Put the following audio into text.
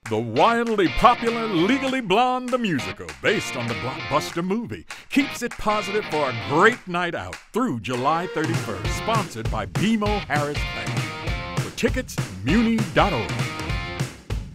The wildly popular Legally Blonde the musical, based on the blockbuster movie, keeps it positive for a great night out through July 31st. Sponsored by BMO Harris Bank. For tickets, Muny.org.